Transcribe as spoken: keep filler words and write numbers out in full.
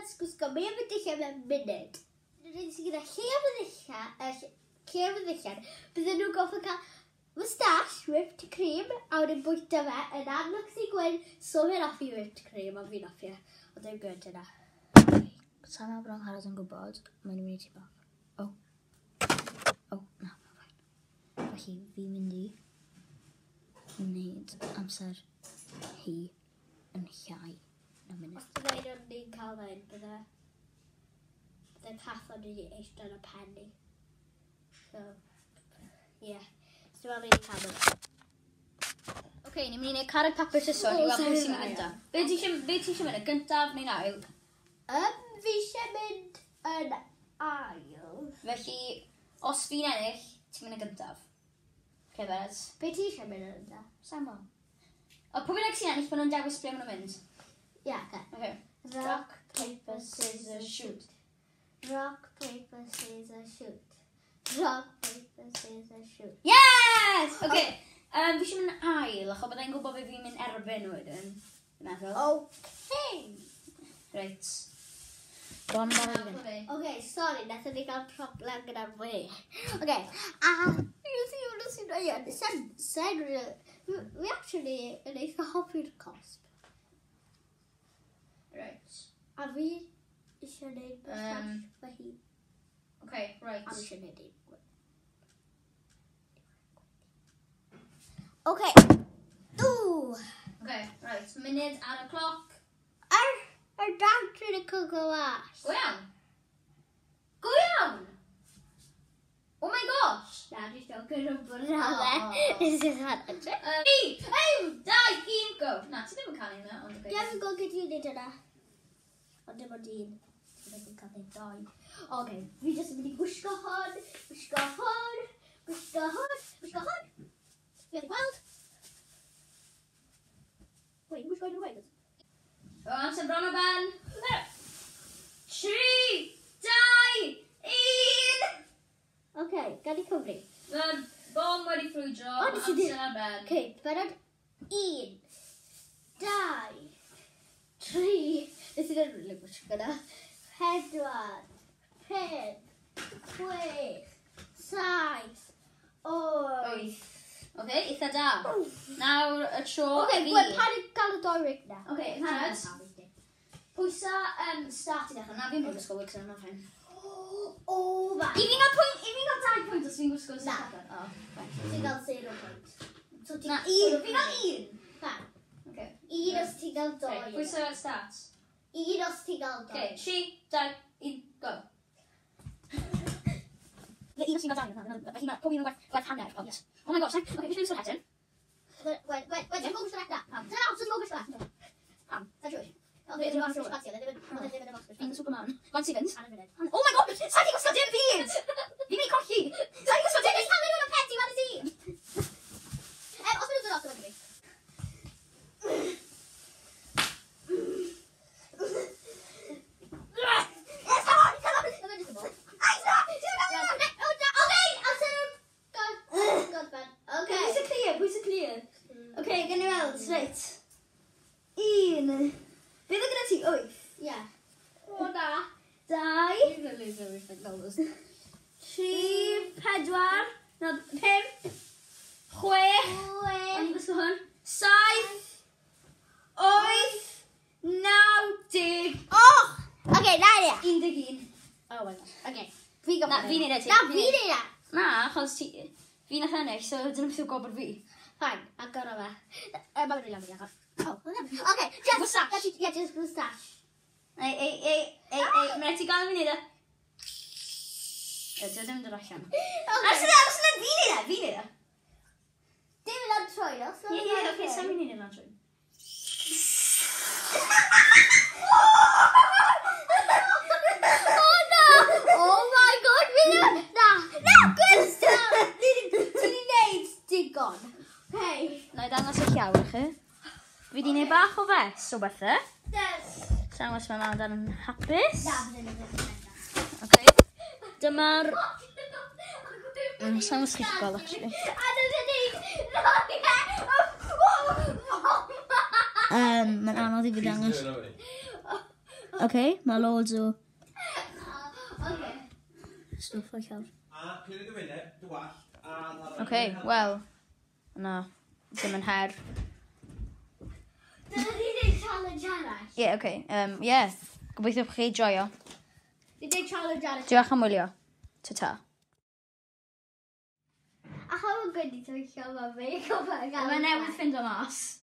gwisgo mi am y dillad mewn munud. Rydyn sy'n gyda lle am y dillad, lle am y dillad, bydden nhw'n goffa cael moustache, whipped cream, a wedyn bwyta fe, yn amlwg sy'n gweud, so fe'n offi whipped cream, ond fi'n offi, ond ddim gwyd yna. Sa'n meddwl bod Angharad yn gwybod, mae'n mynd i ti bach. O. O, na, fain. Felly, fi'n mynd i wneud amser hi yn llai na munud. Os byddai'n o'n ni'n cael fe'n, bydde... Bydde'n path o'n ni eistedd yn y penny. So, ie. So, dwi'n mynd i cael fe'n. Oce, ni'n mynd i wneud carrot papur sisson i weld pwy sy'n mynd gyntaf. Be ti eisiau mynd, y gyntaf neu'n ail? Um, fi eisiau mynd yn ail. Felly, os fi'n ennill, ti'n mynd y gyntaf. Oce, Fez? Be ti eisiau mynd yn yna? Sa'n mo. O, pwy bynnag sy'n ennill, bod nhw'n dewis ble maen nhw'n mynd? Ie, oce. Oce. Rock, paper, scissors, shoot. Rock, paper, scissors, shoot. Rock, paper, scissors, shoot. Yes! Oce. Um, fi eisiau mynd ail, achos byddai'n gwybod be fi'n mynd erbyn wedyn. Fi'n meddwl. Okay. Reit. Bron mor erbyn. Okay, sorry, nath ni gael problem gyda'r we. Okay, a yw'n sy'n yw'n sy'n dweud, sen, sen, we actually yn eitha hoffi'r cosp. Reit. A fi eisiau gwneud Um, beth fy hi. Oce, reit. A fi eisiau gwneud un. Okay. Ooh. Oce, reit. Munud ar y cloc. Ar, ar dawr yn y coco was. Go iawn. Go iawn. Oh my gosh. Na, dwi'n siarad yn bod yn Oh. ale. Is this hard? Um, Fi! Ew! Dau! Un! Go! Na, ti ddim yn cael un ond oce. Ie, fi'n gweld gyda i'n neud yna. Ond dim ond un. Ti'n mynd i'n cael neud doi. Oce, fi jyst yn mynd i gwisgo hon, gwisgo hon, gwisgo hon, gwisgo hon. Fi wedi gweld. Wait, gwisgo hon yn weid. O, amser bron o ben. Tri! Dau! Un! Oce, gan i cyfri. Mae'r bom wedi ffrwydro. O, nes i di- Amser ar ben. Oce, berod un, dau, tri, nes i ddim yn gwisgo yna. Pedwar, pump, chwech, saith, wyth. Oce, eitha da. Nawr y tro Oce, fi. gwe, pan i gael y doi rig na. Oce, Angharad. Pwysa um, start i ddechrau. Na, fi'n bod ysgol wigs yn yma ffen. O, fa. I fi'n cael pwynt, i fi'n cael dau pwynt os fi'n gwisgo Na. start. O, fine. Ti'n gael zero point. So ti'n Na, un. un. Fi'n cael un. Na, Oce. un os ti'n gael doi. Oce, pwysa start. Un os ti'n gael doi. Oce, tri, dau, un, go. Fe un os fi'n cael dau. Felly mae pob un yn gwerth hanner pont. Oh my gosh, oce, fi eisiau wisgo hedyn. Wait, wait, wait, ti'n gwybod sy'n edrych? Pam? Dyna awr, ti'n gwybod sy'n edrych? Pam? Ta'n siŵr? Ond dwi'n gwybod sy'n edrych, ddim yn ymwneud. Fi'n Superman. One second. Anna munud. Oh my god, sa'n ti'n gwisgo dim byd! Fi'n mynd i colli! Sa'n ti'n gwisgo dim byd! Sa'n mynd yn peti, fan y tîm? Em, os mynd yn dod o'r fi. Yes, come on, come on! Come on, just a ball. Ay, no! Ti'n mynd yn dod! Oh, no! Okay, amser nhw'n... God, God, Ben. Okay. Pwys y clear, pwys y clear. Oce, gen i weld, reit. Un. Beth o gyda ti? Wyth. Yeah. O, na. Dau. You're gonna lose everything, Lolas. Tri. Pedwar. Na, pump. Chwech. O'n Wait. i'n gwisgo hwn. Saith. Wyth. Naw. Deg. Oh! Okay, na ni. Un deg un. Oh my gosh. Okay. Fi gofyn. Na, fi'n neud e ti. Na, fi neud e. Na, achos ti... Fi nath ennill, so dyn nhw'n beth o gobr fi. Fine, agor o fe. Yy, Mae'n rili am fi agor. Oh, okay, just... Moustache. Yeah, just moustache. Ei, ei, ei, ei, ei, mae'n ti gael fi neud e? Ie, dwi ddim yn dod allan. A sy'n dweud, sy'n dweud, fi neud e, fi neud e. Dim yn am troi, os Ie, ie, oce, sa'n fi'n neud e lan trwy. Oh no! Oh my god, fi ddim... Na, na, gwrs! Ti'n i neud digon. Hei. Na i dangos y llaw i chi. Fi di neud bach o fes o bethau. Yes. Sa'n os mae mam dan yn hapus. Na, fi ddim yn neud. Oce. Dyma'r... Mm, sa'n os chi'ch gweld, actually. Anna fi neud... Um, Mae'n anodd i fi dangos. Okay, mae loads o Oce. stwff o'i llawr. A cyn i gyfynnu, dy wallt. Okay, wel, na, ddim yn her. Dyna ni wneud challenge arall. Ie, yeah, okay, um, yeah. Gobeithio chi joio. Ni wneud challenge arall. Diolch am wylio. Ta-ta. A how yn gwneud to eich o fe? Mae newydd ffind o mas.